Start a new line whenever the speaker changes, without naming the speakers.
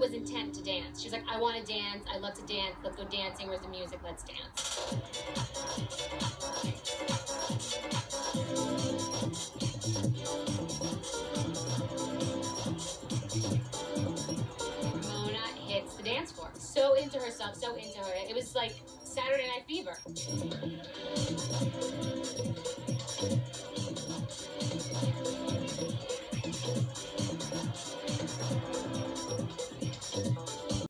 was intent to dance. She's like, I want to dance. I love to dance. Let's go dancing. Where's the music? Let's dance. Ramona hits the dance floor. So into herself, so into her. It was like Saturday Night Fever.